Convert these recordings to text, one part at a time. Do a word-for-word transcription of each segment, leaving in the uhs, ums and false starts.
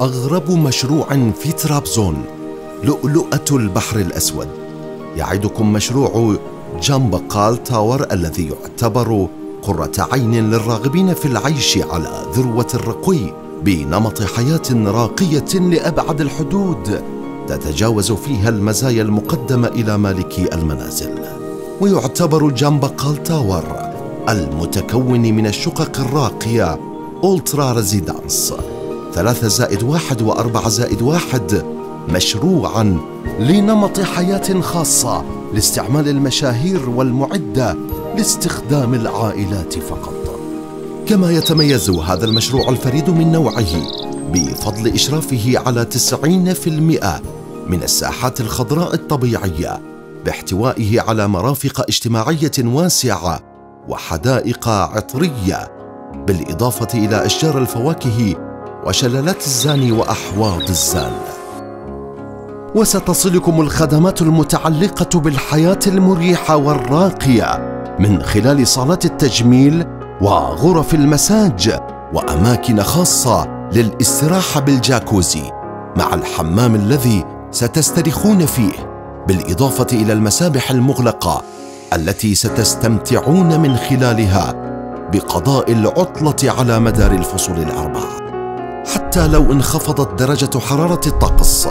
أغرب مشروع في طرابزون، لؤلؤة البحر الأسود. يعدكم مشروع جامبقال تاور الذي يعتبر قرة عين للراغبين في العيش على ذروة الرقي بنمط حياة راقية لأبعد الحدود، تتجاوز فيها المزايا المقدمة إلى مالكي المنازل. ويعتبر جامبقال تاور المتكون من الشقق الراقية أولترا ريزيدانس ثلاثة زائد واحد وأربعة زائد واحد مشروعاً لنمط حياة خاصة لاستعمال المشاهير والمعدة لاستخدام العائلات فقط. كما يتميز هذا المشروع الفريد من نوعه بفضل إشرافه على تسعين بالمئة من الساحات الخضراء الطبيعية، باحتوائه على مرافق اجتماعية واسعة وحدائق عطرية، بالإضافة إلى أشجار الفواكه وشلالات الزان وأحواض الزان. وستصلكم الخدمات المتعلقة بالحياة المريحة والراقية من خلال صالات التجميل وغرف المساج وأماكن خاصة للاستراحة بالجاكوزي مع الحمام الذي ستسترخون فيه، بالإضافة إلى المسابح المغلقة التي ستستمتعون من خلالها بقضاء العطلة على مدار الفصول الأربعة. حتى لو انخفضت درجة حرارة الطقس،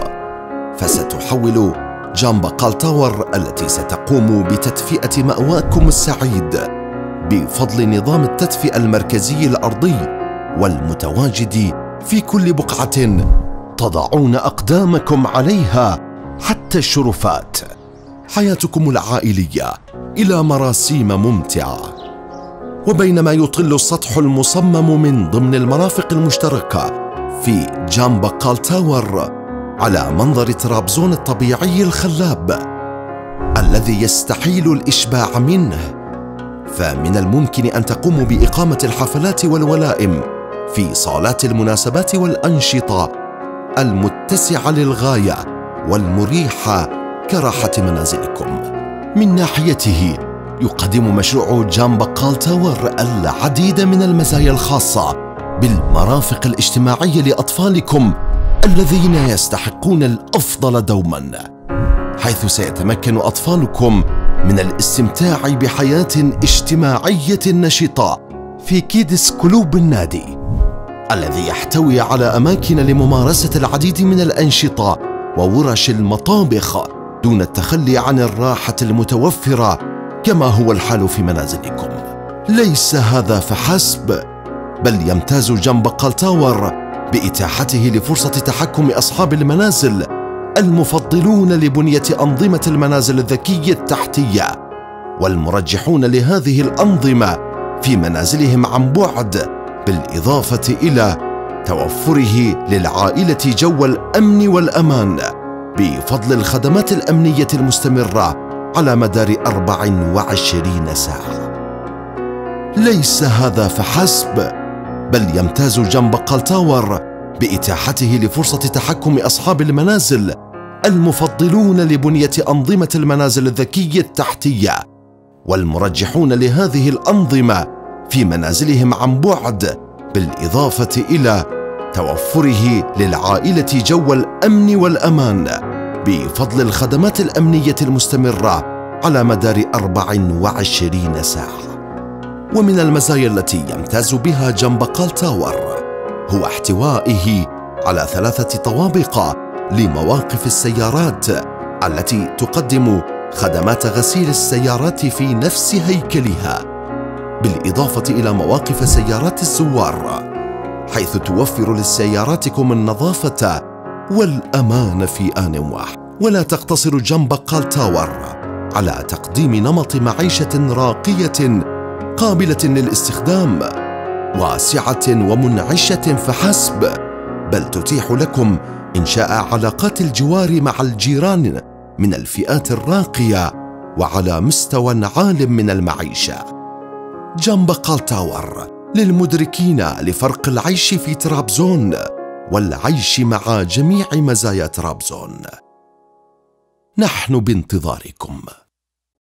فستحول جامبقال تاور التي ستقوم بتدفئة مأواكم السعيد بفضل نظام التدفئة المركزي الأرضي والمتواجد في كل بقعة تضعون أقدامكم عليها حتى الشرفات، حياتكم العائلية إلى مراسيم ممتعة. وبينما يطل السطح المصمم من ضمن المرافق المشتركة في جامبقال تاور على منظر طرابزون الطبيعي الخلاب الذي يستحيل الإشباع منه، فمن الممكن أن تقوموا بإقامة الحفلات والولائم في صالات المناسبات والأنشطة المتسعة للغاية والمريحة كراحة منازلكم. من ناحيته يقدم مشروع جامبقال تاور العديد من المزايا الخاصة بالمرافق الاجتماعية لأطفالكم الذين يستحقون الأفضل دوما، حيث سيتمكن أطفالكم من الاستمتاع بحياة اجتماعية نشطة في كيدز كلوب النادي الذي يحتوي على أماكن لممارسة العديد من الأنشطة وورش المطابخ دون التخلي عن الراحة المتوفرة كما هو الحال في منازلكم. ليس هذا فحسب، بل يمتاز جامبقال تاور بإتاحته لفرصة تحكم أصحاب المنازل المفضلون لبنية أنظمة المنازل الذكية التحتية والمرجحون لهذه الأنظمة في منازلهم عن بعد، بالإضافة إلى توفره للعائلة جو الأمن والأمان بفضل الخدمات الأمنية المستمرة على مدار أربع وعشرين ساعة. ليس هذا فحسب، بل يمتاز جامبقال تاور بإتاحته لفرصة تحكم أصحاب المنازل المفضلون لبنية أنظمة المنازل الذكية التحتية والمرجحون لهذه الأنظمة في منازلهم عن بعد، بالإضافة إلى توفره للعائلة جو الأمن والأمان بفضل الخدمات الأمنية المستمرة على مدار أربع وعشرين ساعة. ومن المزايا التي يمتاز بها جامبقال تاور هو احتوائه على ثلاثة طوابق لمواقف السيارات التي تقدم خدمات غسيل السيارات في نفس هيكلها، بالإضافة إلى مواقف سيارات الزوار، حيث توفر لسياراتكم النظافة والأمان في آن واحد. ولا تقتصر جامبقال تاور على تقديم نمط معيشة راقية قابلة للاستخدام واسعة ومنعشة فحسب، بل تتيح لكم إنشاء علاقات الجوار مع الجيران من الفئات الراقية وعلى مستوى عال من المعيشة. جامبقال تاور للمدركين لفرق العيش في طرابزون والعيش مع جميع مزايا طرابزون. نحن بانتظاركم.